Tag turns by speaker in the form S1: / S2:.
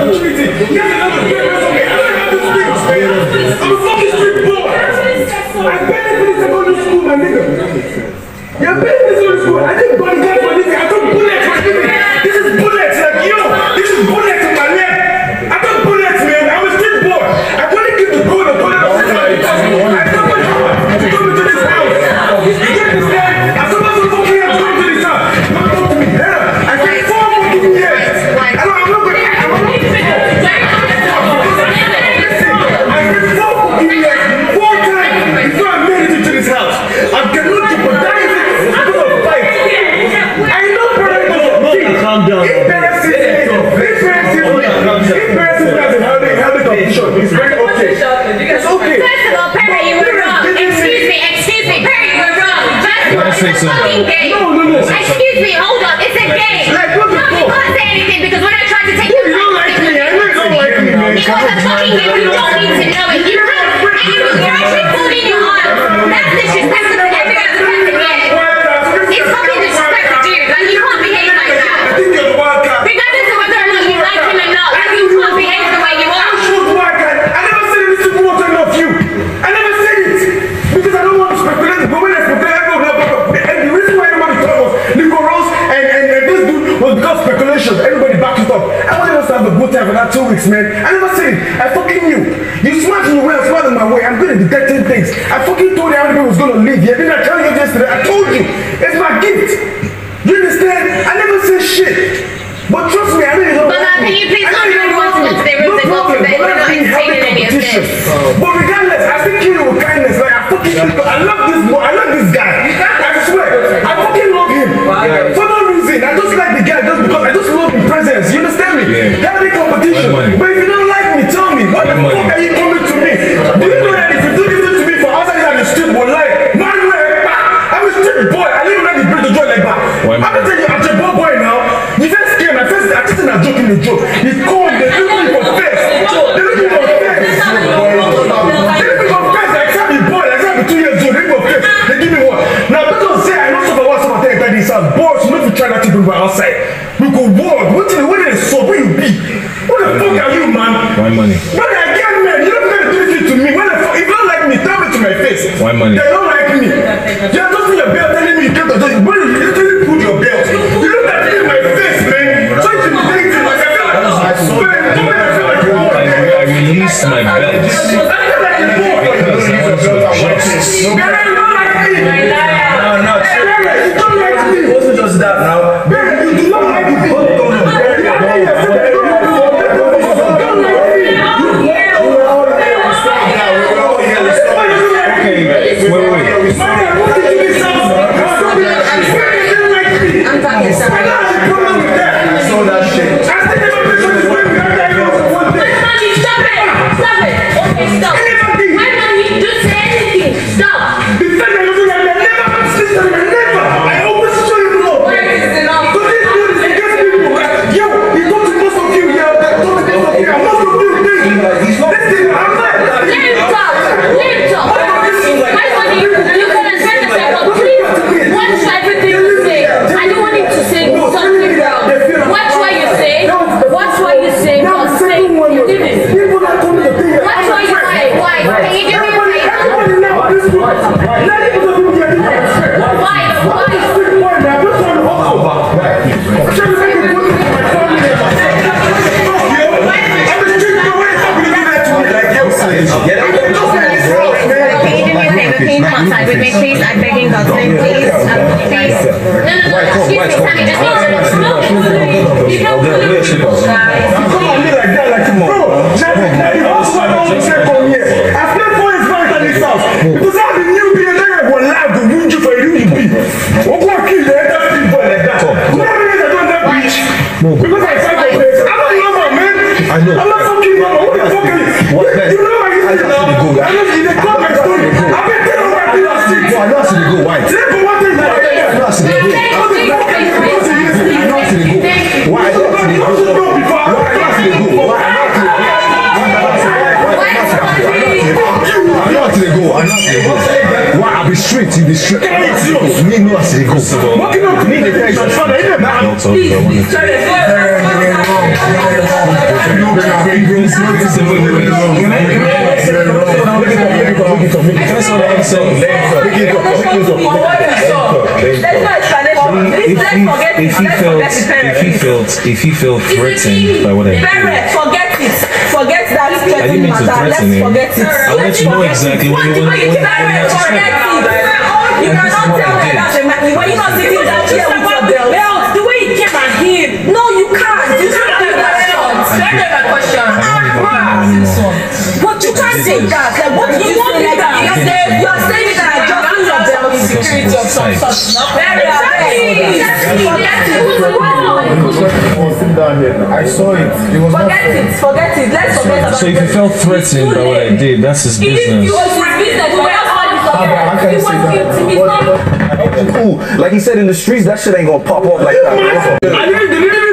S1: opportunity. You have another business on me. I don't have this thing, man. I'm a fucking street boy. I barely finished secondary school, my nigga. You're barely finished secondary school. I didn't buy that for this. I took bullets for this. This is bullets, like yo. This is bullets in my leg. I took bullets, man. I'm a street boy. I couldn't keep the goal of bullets. I took my heart to come into this house. You get this guy? I'm supposed to fucking have to come to this house. Don't talk to me. I said 4 fucking years. I'm not going to. It's very okay. It's okay.
S2: First of all, Pere, you were wrong. Excuse me, Pere, you were wrong. Just it's a fucking game.
S1: No.
S2: Excuse me, hold on. It's a game.
S1: Like, what the fuck?
S2: You can't say anything because we're not trying to take
S1: you don't like me. I know you don't like me, man.
S2: It's a fucking game. You don't need to know it. You're actually pulling your arm. That's disrespectful to every other person here. It's fucking disrespectful, dude. Like, you can't behave like that.
S1: I think you're the wild card.
S2: Regardless of whether or not you like him or not, like, you can't behave the way you are.
S1: I never said it to promote of you. I never said it because I don't want to speculate. But when I speculate, I don't know. And the reason why everybody thought was Nico Rose and this dude was because speculation. Everybody backed it up. I wanted us to have a good time for that 2 weeks, man. I never said it. I fucking knew. You smart in your way, I'm smart in my way. I'm good at detecting things. I fucking told you how many people was gonna leave here. Didn't I tell you yesterday? I told you. It's my gift. You understand? I never said shit. But trust me, I really don't.
S2: But can you please tell me everyone to go to their rooms and go to bed? We're not entertaining any of this.
S1: But regardless, I still kill you with kindness. Like I fucking I love this guy. I swear. I fucking love him. For no reason. I just like the guy just because I just love his presence. You understand me? That's the competition. But if you don't like me, tell me. What the fuck are you coming to me? Do you know that if you do this to me for outside on the street, we're like, man, I'm a street boy. I didn't let you break the joy like that. I'm gonna tell you, I'm a boy now. You just scared. My first, I just not joking the joke. He's cold. They're looking for face. They're looking for face. They're looking for face. I can't be boy. I can't be 2 years old. They're looking for face. They give me one. Now, because say I know something about something like this. Boys, you know if you try not to bring outside. We go work. What is so? Where you be? What the fuck are you, man?
S3: Why money?
S1: But again, man, you don't gotta do this to me. When the fuck, if you don't like me, tell me to my face.
S3: Why money?
S1: They don't like me. You're just put your belt telling me you can't do it. When you literally put your belt, you look at me in my face, man. So you should think to myself, I feel like a boy.
S3: I released my belt.
S1: I feel like a boy. They don't like me.
S3: No,
S1: You don't like me.
S4: It wasn't just that now.
S1: You do not like me.
S2: I'm talking sorry.
S1: I saw that shit.
S2: Stop it! Okay, stop. Why don't you just say anything? Stop.
S1: I always show you love.
S2: Why is it enough?
S1: But this dude is against people. Yo, he talks to most of you. Yeah, talk to most of you. Most of you think. Listen, I'm not.
S2: Let him talk. Why don't you can understand the second, please? Watch everything you say. I don't want him to say something wrong. Watch what you say. Watch what you say. Don't say you didn't.
S1: People that told me the thing.
S2: Watch what you say. Why? Can you do me a favor?
S1: Everybody now at this point. Let me know who you're doing.
S2: Why? Can you come outside with me, please? I'm begging God, please. Please. No. Excuse me, Sammy. Just you can't believe it.
S1: Come on me like that, like tomorrow. Now you also don't say come here. I spent 4 years back at this house. Because I'm the new BBNaija will lie to win you for a new be. What go kill the other people like that? Who are you that don't that bitch? Because I fight for this. I'm not normal, man.
S3: I know.
S1: I'm not fucking normal. Who the fuck are you? You know my history now. I know you they call my story. I've been telling what I did last week.
S3: I know I see the go. Why?
S1: Say for one thing that I did.
S3: I know I see the go. Why? Why? I'll be straight, you be straight. Me no I see the go.
S1: Walking up to me, the face.
S2: Please,
S4: If he felt threatened by what I did,
S2: forget that.
S4: I didn't mean to threaten him. I'll let you know exactly when you
S2: forget it. You cannot tell me that when you're not sitting down here with your belt. The way he came at him. No, you can't. You can't do that. But you can't say that. Like, what do you want me that? You're saying that I just do your belt. Insecurity of some sort.
S1: I saw it. It was
S2: forget it. Let's forget about it.
S4: So if he felt threatened by what I did, that's his business.
S2: It was his business.
S5: Cool. Like he said in the streets, that shit ain't gonna pop up like that.
S1: I didn't